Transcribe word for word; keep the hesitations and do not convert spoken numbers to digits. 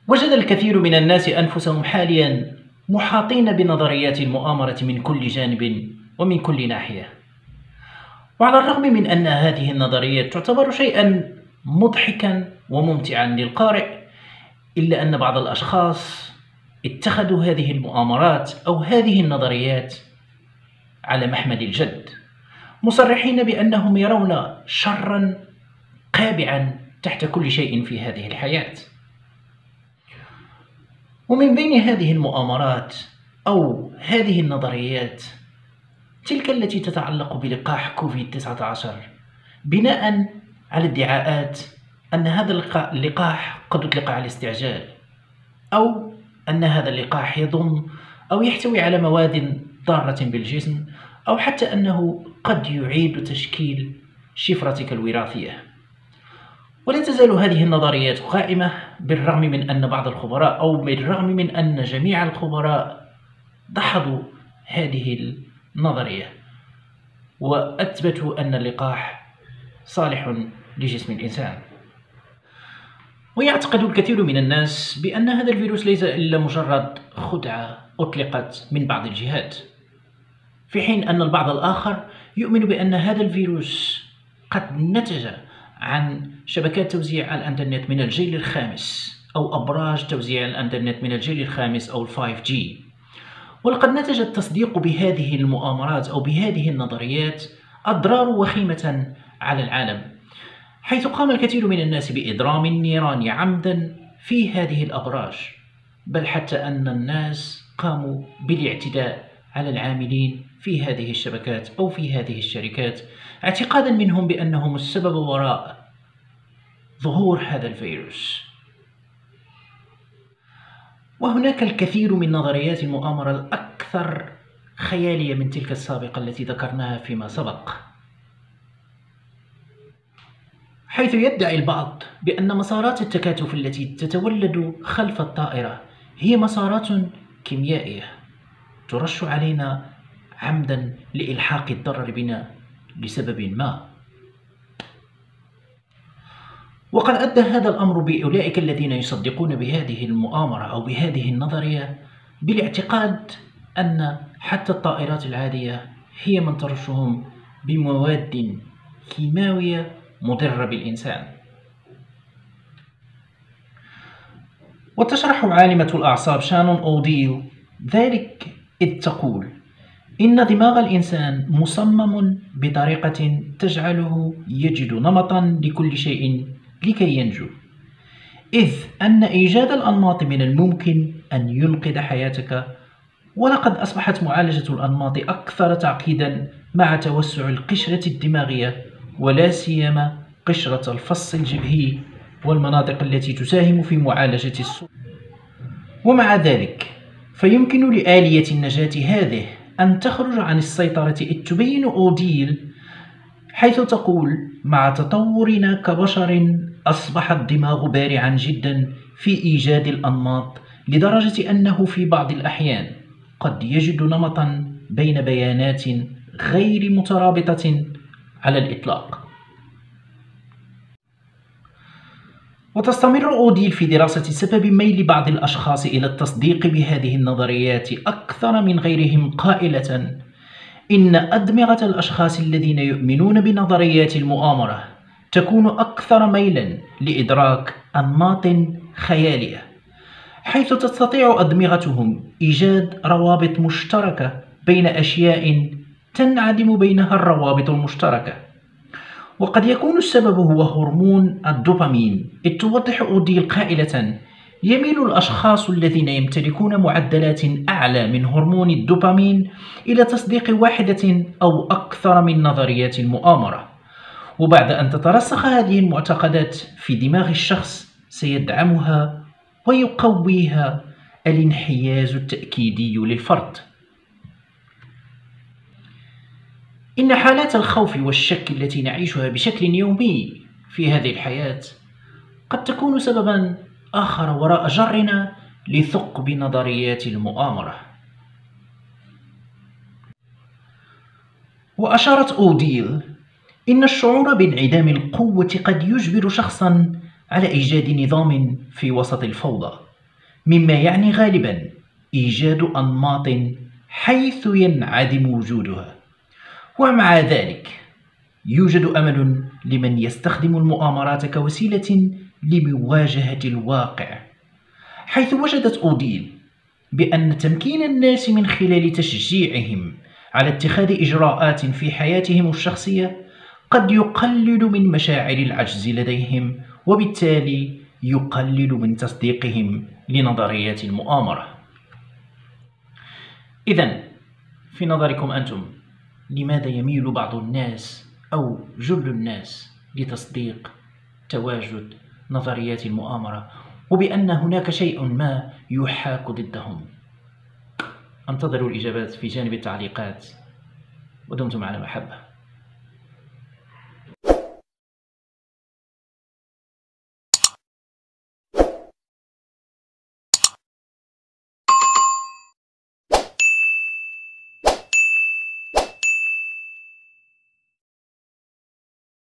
وجد الكثير من الناس أنفسهم حاليا محاطين بنظريات المؤامرة من كل جانب ومن كل ناحية. وعلى الرغم من أن هذه النظريات تعتبر شيئا مضحكا وممتعا للقارئ، إلا أن بعض الأشخاص اتخذوا هذه المؤامرات أو هذه النظريات على محمل الجد، مصرحين بأنهم يرون شرا قابعا تحت كل شيء في هذه الحياة. ومن بين هذه المؤامرات أو هذه النظريات تلك التي تتعلق بلقاح كوفيد تسعة عشر، بناء على ادعاءات أن هذا اللقاح قد أطلق على استعجال، أو أن هذا اللقاح يضم أو يحتوي على مواد ضارة بالجسم، أو حتى أنه قد يعيد تشكيل شفرتك الوراثية. ولا تزال هذه النظريات قائمة بالرغم من أن بعض الخبراء أو بالرغم من أن جميع الخبراء دحضوا هذه النظرية وأثبتوا أن اللقاح صالح لجسم الإنسان. ويعتقد الكثير من الناس بأن هذا الفيروس ليس إلا مجرد خدعة أطلقت من بعض الجهات، في حين أن البعض الآخر يؤمن بأن هذا الفيروس قد نتج عن شبكات توزيع الإنترنت من الجيل الخامس أو أبراج توزيع الإنترنت من الجيل الخامس أو الفايف جي. ولقد نتج التصديق بهذه المؤامرات أو بهذه النظريات أضرار وخيمة على العالم، حيث قام الكثير من الناس بإضرام النيران عمدا في هذه الأبراج، بل حتى أن الناس قاموا بالاعتداء على العاملين في هذه الشبكات أو في هذه الشركات، اعتقادا منهم بأنهم السبب وراء ظهور هذا الفيروس. وهناك الكثير من نظريات المؤامرة الأكثر خيالية من تلك السابقة التي ذكرناها فيما سبق، حيث يدعي البعض بأن مسارات التكاتف التي تتولد خلف الطائرة هي مسارات كيميائية ترش علينا عمدا لإلحاق الضرر بنا لسبب ما. وقد أدى هذا الأمر بأولئك الذين يصدقون بهذه المؤامرة أو بهذه النظرية بالاعتقاد أن حتى الطائرات العادية هي من ترشهم بمواد كيماوية مضرة بالإنسان. وتشرح عالمة الأعصاب شانون أوديل ذلك إذ تقول إن دماغ الإنسان مصمم بطريقة تجعله يجد نمطا لكل شيء لكي ينجو، إذ أن إيجاد الأنماط من الممكن أن ينقذ حياتك. ولقد أصبحت معالجة الأنماط أكثر تعقيدا مع توسع القشرة الدماغية، ولا سيما قشرة الفص الجبهي والمناطق التي تساهم في معالجة الصوت. ومع ذلك فيمكن لآلية النجاة هذه أن تخرج عن السيطرة، إذ تبين أوديل حيث تقول مع تطورنا كبشر أصبح الدماغ بارعا جدا في إيجاد الأنماط، لدرجة أنه في بعض الأحيان قد يجد نمطا بين بيانات غير مترابطة على الإطلاق. وتستمر أوديل في دراسة سبب ميل بعض الأشخاص إلى التصديق بهذه النظريات أكثر من غيرهم، قائلة إن أدمغة الأشخاص الذين يؤمنون بنظريات المؤامرة تكون أكثر ميلا لإدراك أنماط خيالية، حيث تستطيع أدمغتهم إيجاد روابط مشتركة بين أشياء تنعدم بينها الروابط المشتركة. وقد يكون السبب هو هرمون الدوبامين، إذ توضح أوديل قائلة يميل الأشخاص الذين يمتلكون معدلات أعلى من هرمون الدوبامين إلى تصديق واحدة أو أكثر من نظريات المؤامرة، وبعد أن تترسخ هذه المعتقدات في دماغ الشخص سيدعمها ويقويها الانحياز التأكيدي للفرد. إن حالات الخوف والشك التي نعيشها بشكل يومي في هذه الحياة قد تكون سببا آخر وراء جرنا لثقب نظريات المؤامرة. وأشارت أوديل إن الشعور بانعدام القوة قد يجبر شخصا على إيجاد نظام في وسط الفوضى، مما يعني غالبا إيجاد أنماط حيث ينعدم وجودها. ومع ذلك يوجد أمل لمن يستخدم المؤامرات كوسيلة لمواجهة الواقع، حيث وجدت أوديل بأن تمكين الناس من خلال تشجيعهم على اتخاذ إجراءات في حياتهم الشخصية قد يقلل من مشاعر العجز لديهم، وبالتالي يقلل من تصديقهم لنظريات المؤامرة. إذن في نظركم أنتم، لماذا يميل بعض الناس أو جل الناس لتصديق تواجد نظريات المؤامرة، وبأن هناك شيء ما يحاك ضدهم؟ انتظروا الإجابات في جانب التعليقات، ودمتم على محبة.